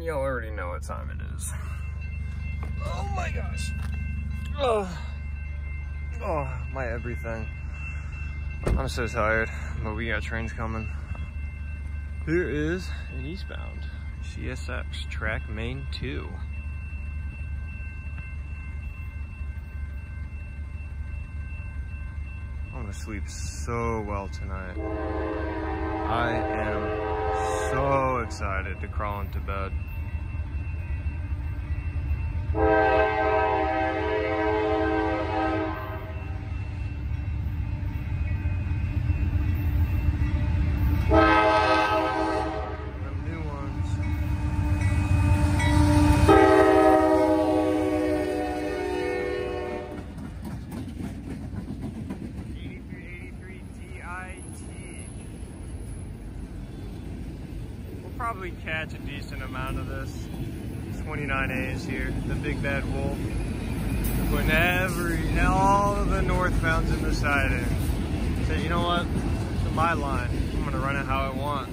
And y'all already know what time it is. Oh my gosh. Oh, my everything. I'm so tired, but we got trains coming. Here is an eastbound CSX track main 2. I'm gonna sleep so well tonight. I am so excited to crawl into bed. Probably catch a decent amount of this. 29As here, the big bad wolf. Putting all of the northbounds in the siding. So you know what? It's my line. I'm gonna run it how I want.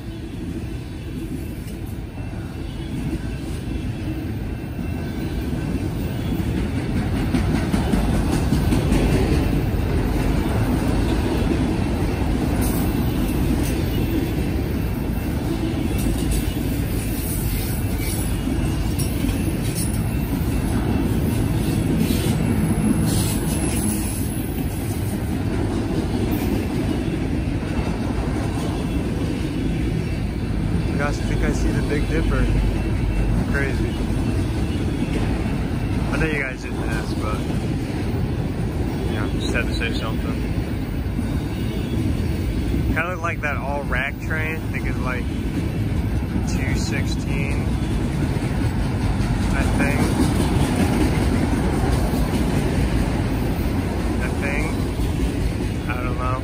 Gosh, I think I see the Big Dipper. Crazy. I know you guys didn't ask, but you know, just had to say something. Kind of look like that all rack train. I think it's like 216. I think. I don't know.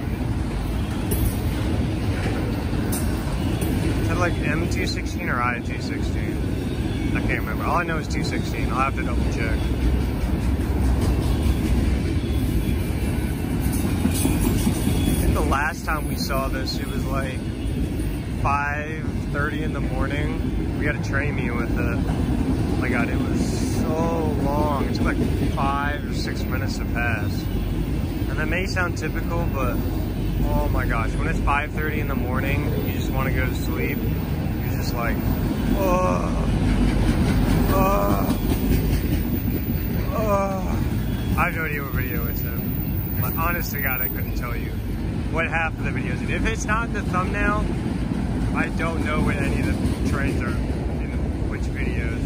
Like M216 or I216? I can't remember. All I know is 216. I'll have to double check. I think the last time we saw this, it was like 5:30 in the morning. We had a train meet with it. Oh my God, it was so long. It took like 5 or 6 minutes to pass. And that may sound typical, but oh my gosh, when it's 5:30 in the morning, you just want to go to sleep. You're just like, I have no idea what video it's in. But honest to God, I couldn't tell you what half of the video is in. If it's not the thumbnail, I don't know what any of the trains are in which videos.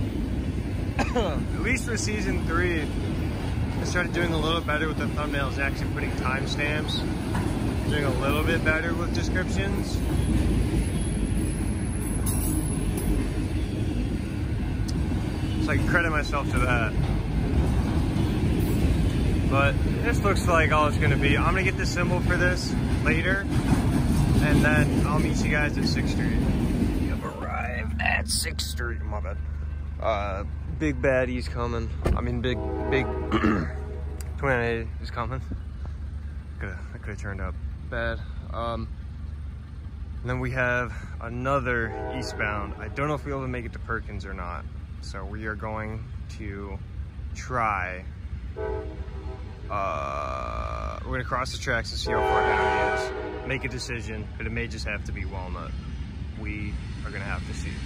At least for season 3, I started doing a little better with the thumbnails, actually putting timestamps. Doing a little bit better with descriptions. So I can credit myself to that. But this looks like all it's gonna be. I'm gonna get the symbol for this later, and then I'll meet you guys at 6th Street. I've arrived at 6th Street, my bad. Big baddie's coming. I mean, big 28 is coming. That could have turned out bad. And then we have another eastbound. I don't know if we'll be able to make it to Perkins or not. So we are going to try. We're gonna cross the tracks and see how far down it is. Make a decision, but it may just have to be Walnut. We are gonna have to see.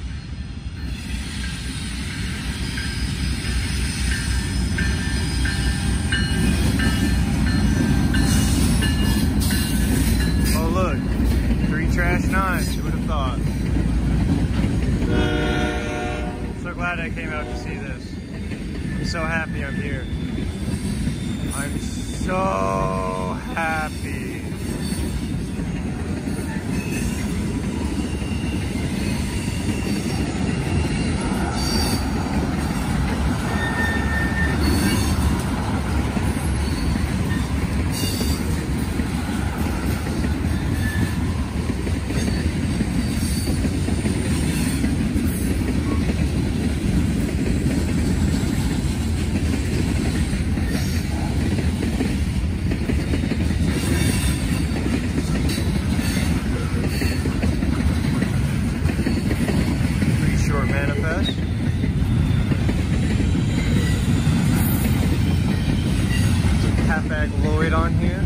Oh look, 3 trash 9s, who would have thought? So glad I came out to see this. I'm so happy I'm here. I'm so happy. us. Some Half-Bag Lloyd on here.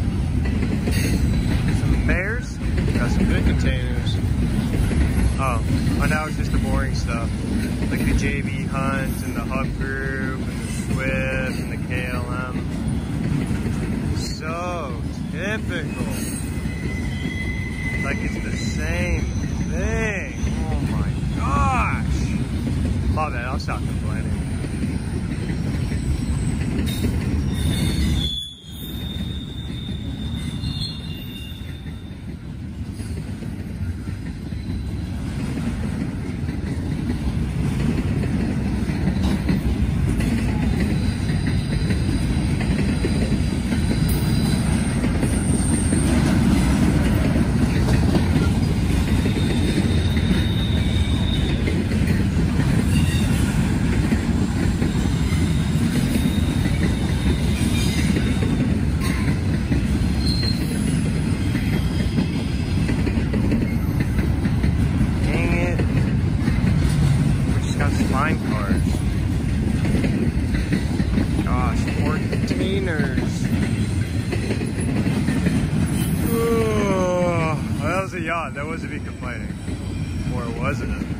Some bears. Got some good containers. Oh, now it's just the boring stuff. Like the JB Hunt and the Hub Group and the Swift and the KLM. So typical. Like it's the same thing. Oh my gosh. Love that. I'll stop complaining. That wasn't me complaining, or wasn't it?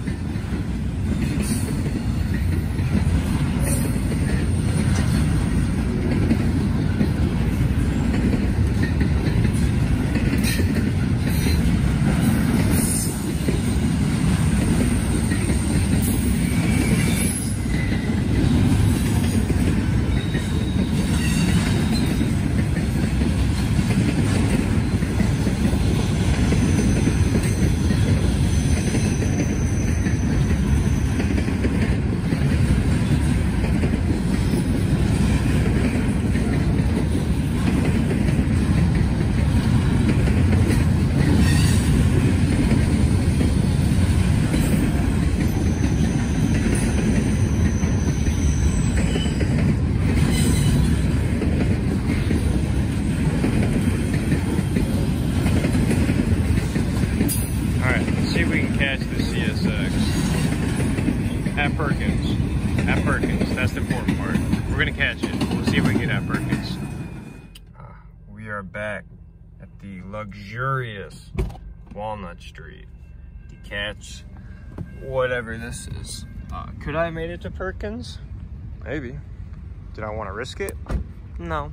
At Perkins, that's the important part. We're gonna catch it. We'll see if we can get at Perkins. We are back at the luxurious Walnut Street. Decatch, whatever this is. Could I have made it to Perkins? Maybe. Did I want to risk it? No.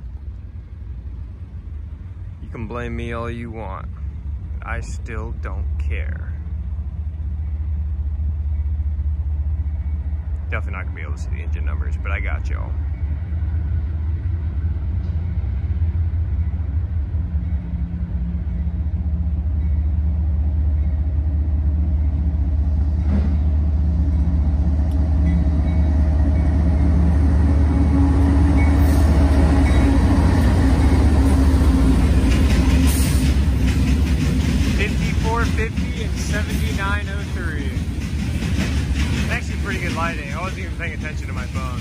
You can blame me all you want. I still don't care. Definitely not gonna be able to see the engine numbers, but I got y'all. Pretty good lighting. I wasn't even paying attention to my phone.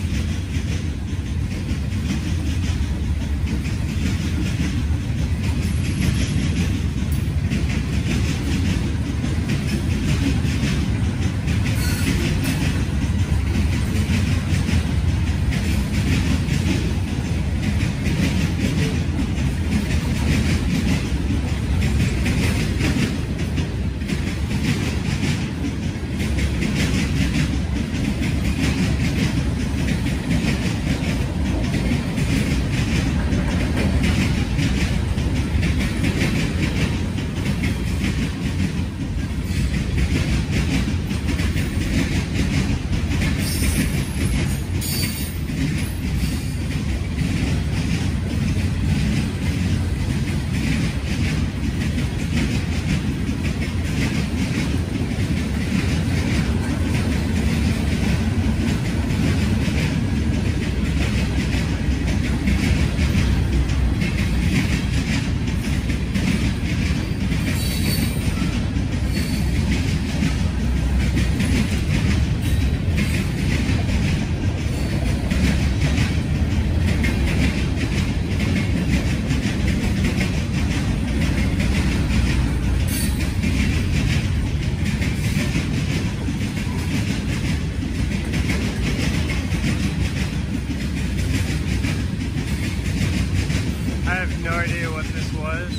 no idea what this was.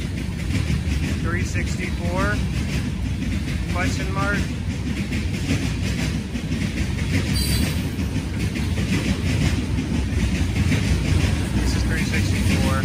364? Question mark? This is 364.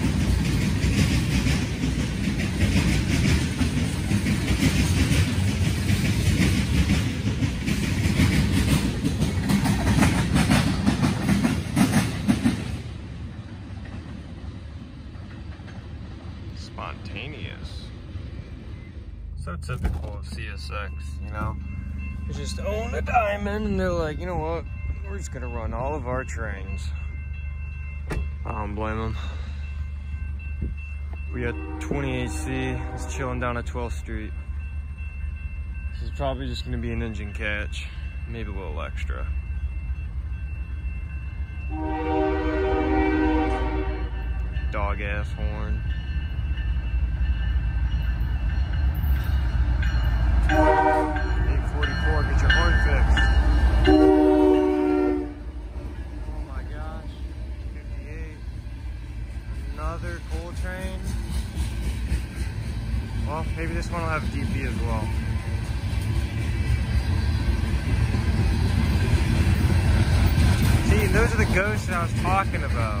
Spontaneous. So typical of CSX, you know? They just own a diamond and they're like, you know what? We're just gonna run all of our trains. I don't blame them. We got 28C. It's chilling down at 12th Street. This is probably just gonna be an engine catch. Maybe a little extra. Dog ass horn. 844, get your horn fixed. Oh my gosh. 58. Another coal train. Well, maybe this one will have DP as well. See, those are the ghosts that I was talking about.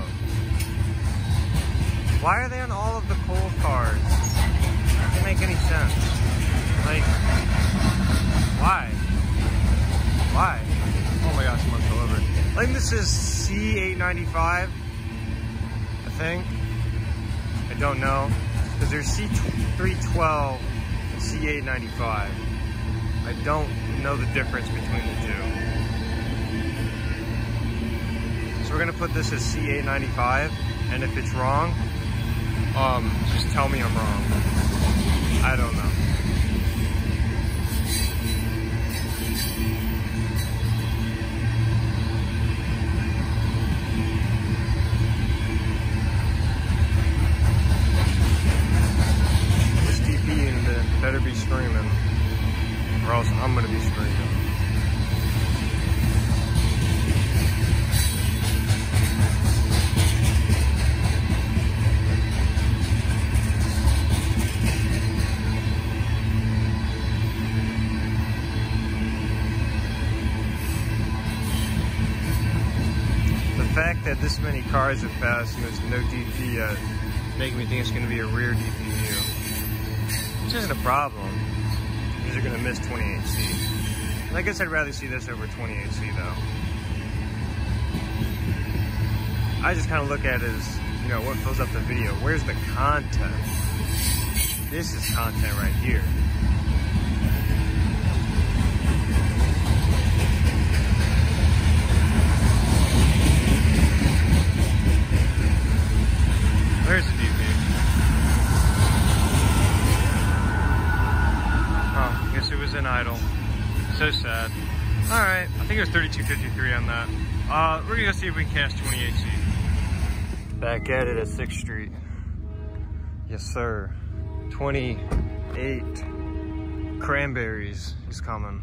Why are they on all of the coal cars? That doesn't make any sense. Like, why? Why? Oh my gosh, someone fell over. I think this is C895, I think. I don't know. Because there's C312 and C895. I don't know the difference between the two. So we're gonna put this as C895, and if it's wrong, just tell me I'm wrong. I don't know. This DP unit better be screaming, or else I'm gonna be screaming. The fact that this many cars have passed and there's no DP yet, making me think it's going to be a rear DPU. Which isn't a problem, because you're going to miss 28C. I guess I'd rather see this over 28C though. I just kind of look at it as, you know, what fills up the video. Where's the content? This is content right here. There's a DP. Oh, guess it was in idle. So sad. Alright, I think it was 3253 on that. We're gonna go see if we can catch 28C. Back at it at 6th Street. Yes, sir. 28 cranberries is coming.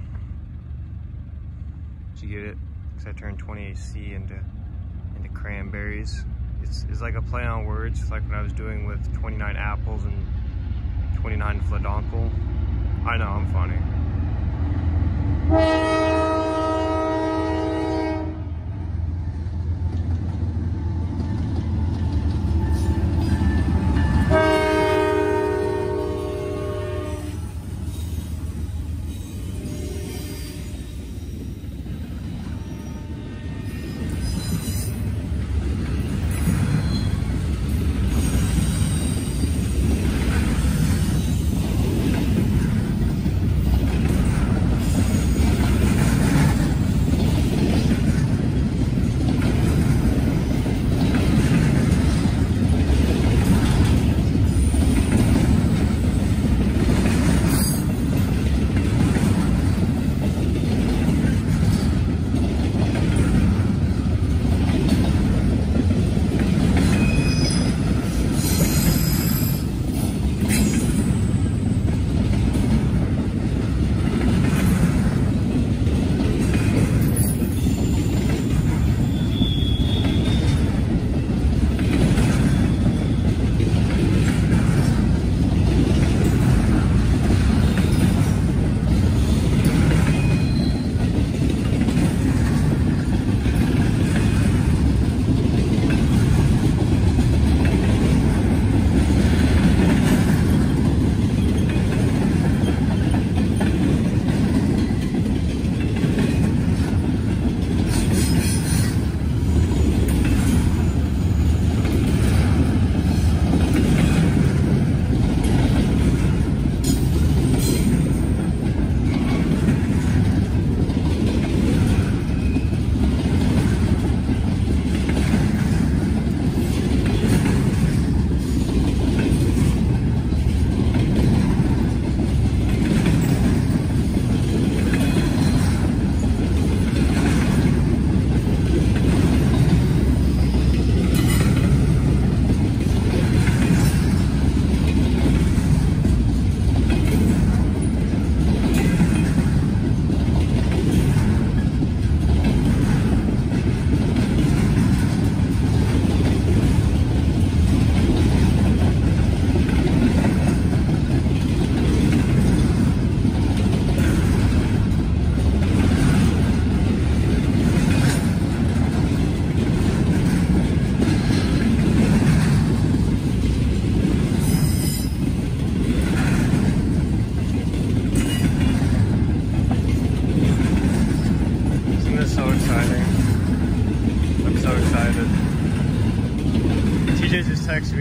Did you get it? Because I turned 28C into cranberries. It's like a play on words, it's like what I was doing with 29 apples and 29 fladonkel. I know, I'm funny.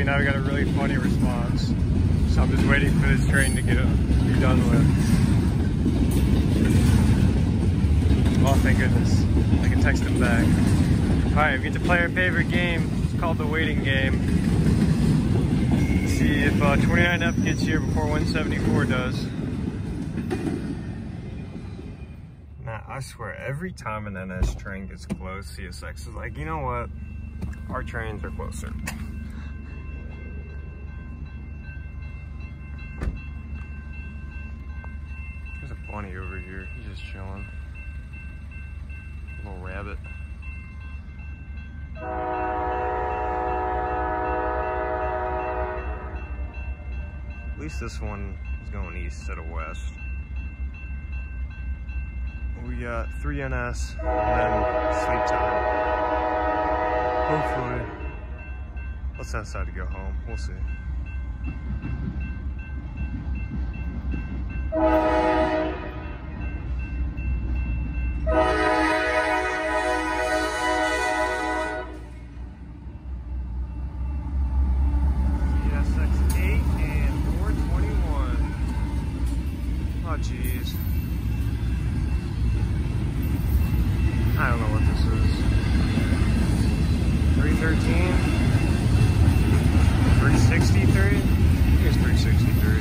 maybe not got a really funny response. So I'm just waiting for this train to be done with. Oh, thank goodness. I can text him back. Alright, we get to play our favorite game. It's called the waiting game. Let's see if 29F gets here before 174 does. Now, I swear, every time an NS train gets close, CSX is like, you know what? Our trains are closer. There's a bunny over here. He's just chilling. Little rabbit. At least this one is going east instead of west. We got 3 NS and then sleep time. Hopefully. Let's decide to go home. We'll see. Oh, jeez. I don't know what this is. 313? 363? I think it's 363.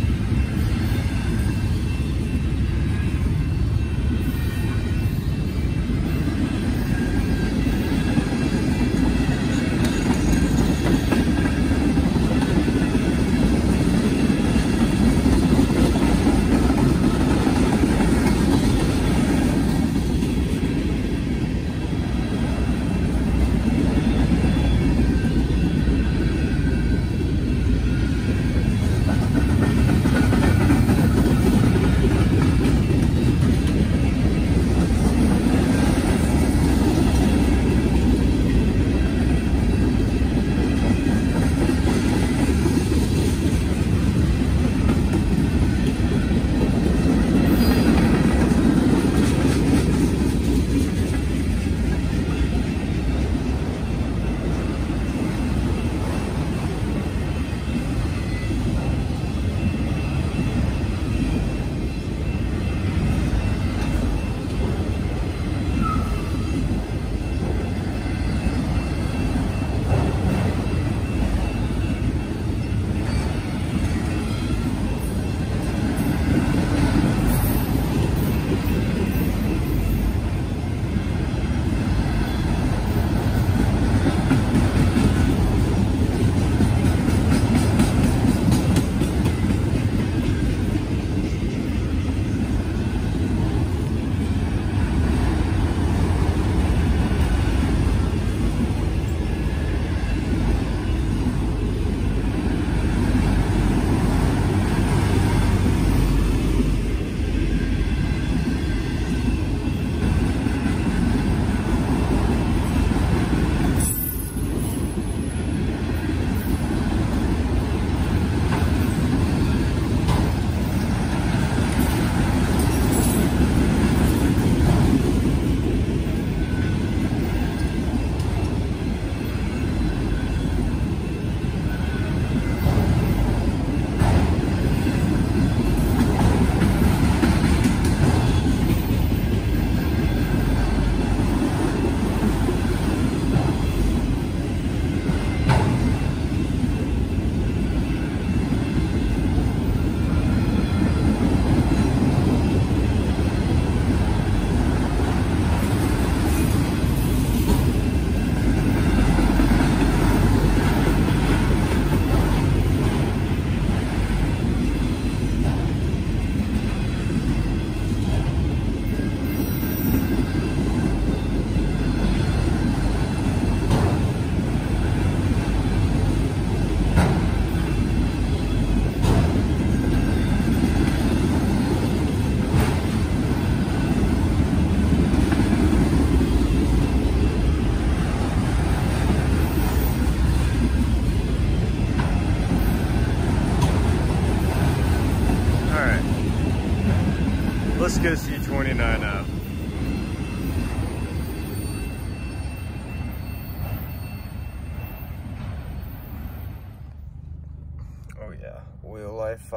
Let's go see 29 out.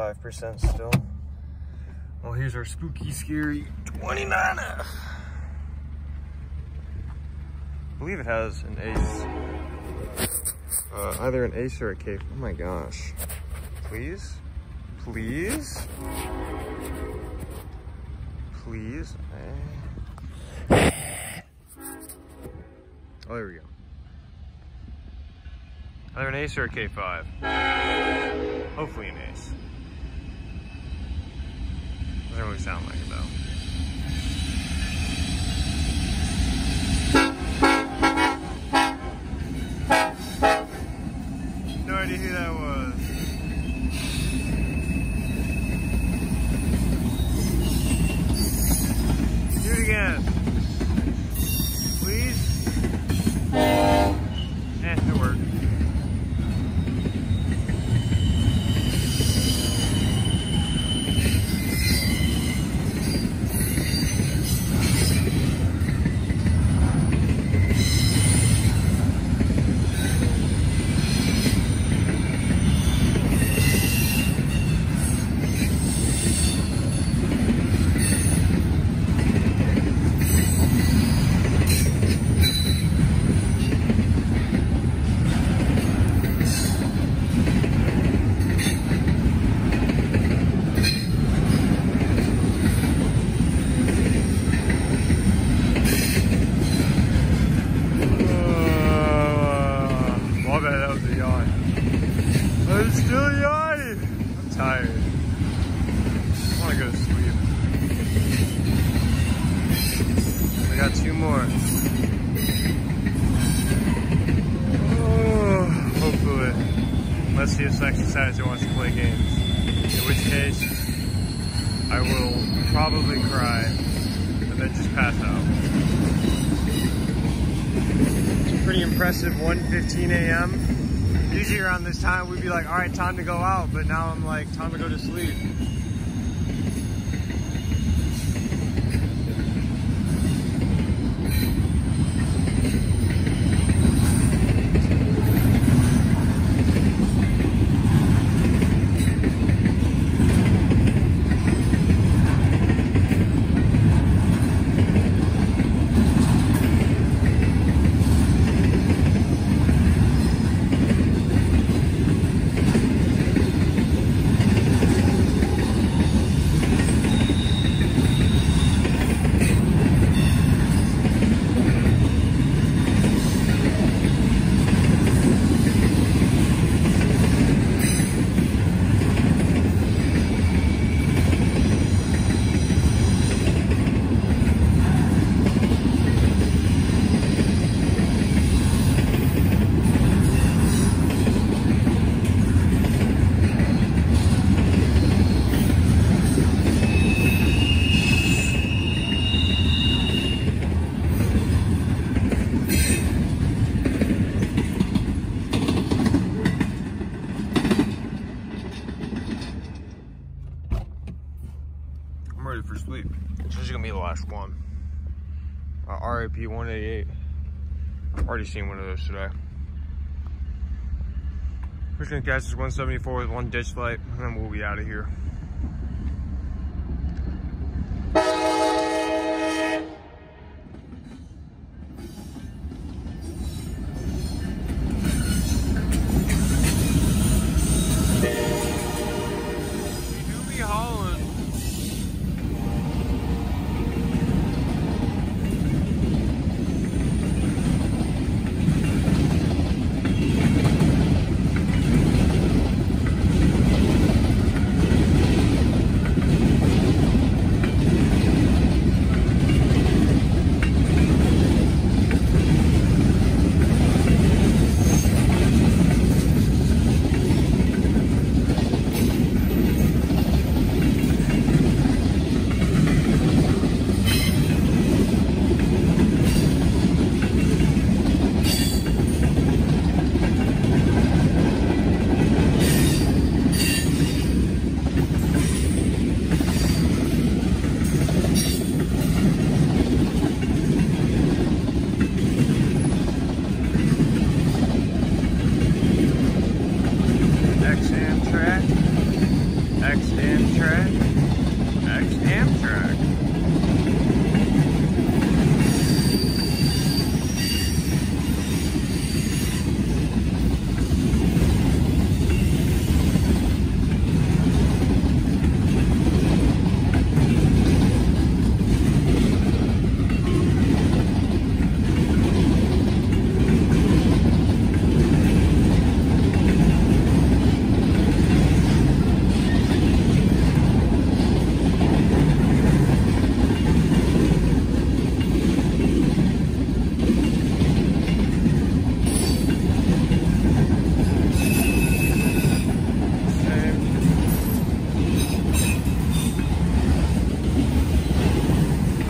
5% still. Well, here's our spooky, scary 29F. I believe it has an ace. Either an ace or a cape. Oh my gosh. Please? Please? Please? Oh, there we go. Either an ace or a K5. Hopefully an ace. Doesn't really sound like it though. No idea who that was. Do it again. Please? It worked. I'm still yawning. I'm tired. I want to go to sleep. I got 2 more. Oh, hopefully. Unless he actually decides he wants to play games. In which case, I will probably cry and then just pass out. Pretty impressive 1:15 a.m. Usually around this time we'd be like, all right, time to go out, but now I'm like, time to go to sleep. I'm ready for sleep. This is gonna be the last one. RIP 188. I've already seen one of those today. We're just gonna catch this 174 with 1 ditch light, and then we'll be out of here.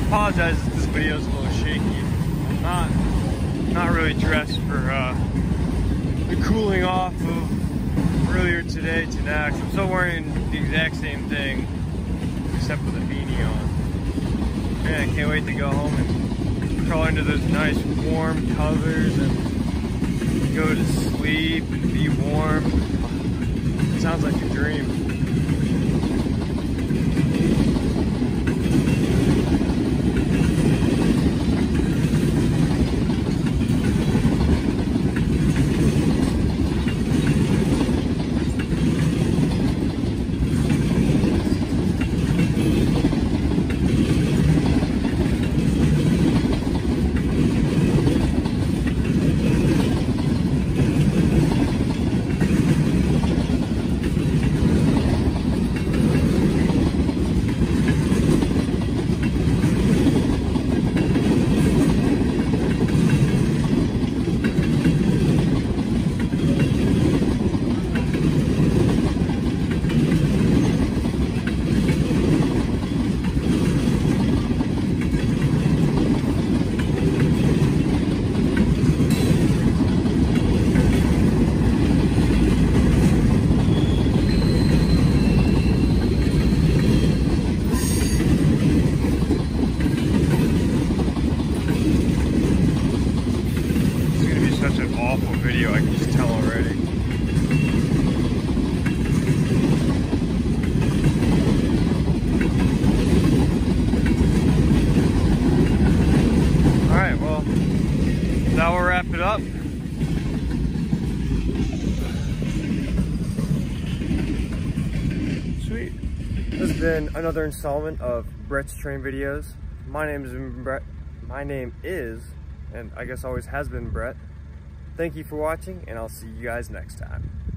apologize if this video is a little shaky. I'm not really dressed for the cooling off of earlier today to next. I'm still wearing the exact same thing except with a beanie on. Man, I can't wait to go home and crawl into those nice warm covers and go to sleep and be warm. It sounds like a dream. Video, I can just tell already. Alright, well, that will wrap it up. Sweet. This has been another installment of Brett's Train Videos. My name is, and I guess always has been, Brett. Thank you for watching, and I'll see you guys next time.